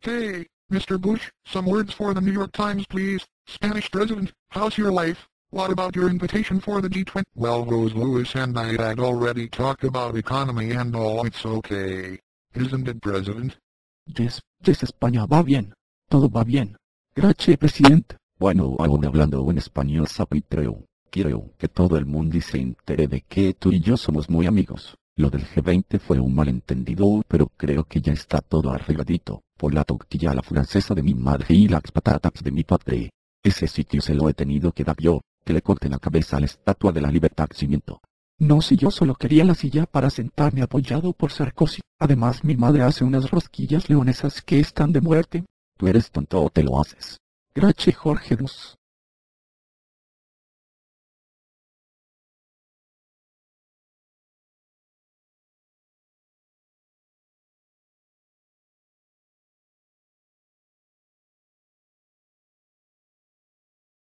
Hey, Mr. Bush, some words for the New York Times, please. Spanish president, how's your life? What about your invitation for the G20? Well, Rose Lewis and I had already talked about economy and all. It's okay. Isn't it, President? Yes, España va bien. Todo va bien. Gracias, presidente. Bueno, ahora hablando en español, sapiteo. Quiero que todo el mundo se entere de que tú y yo somos muy amigos. Lo del G20 fue un malentendido, pero creo que ya está todo arregladito. Por la tortilla a la francesa de mi madre y las patatas de mi padre. Ese sitio se lo he tenido que dar yo, que le corte la cabeza a la estatua de la libertad cimiento. No, si yo solo quería la silla para sentarme apoyado por Sarkozy. Además, mi madre hace unas rosquillas leonesas que están de muerte. Tú eres tonto o te lo haces. Gracias, Jorge Dos.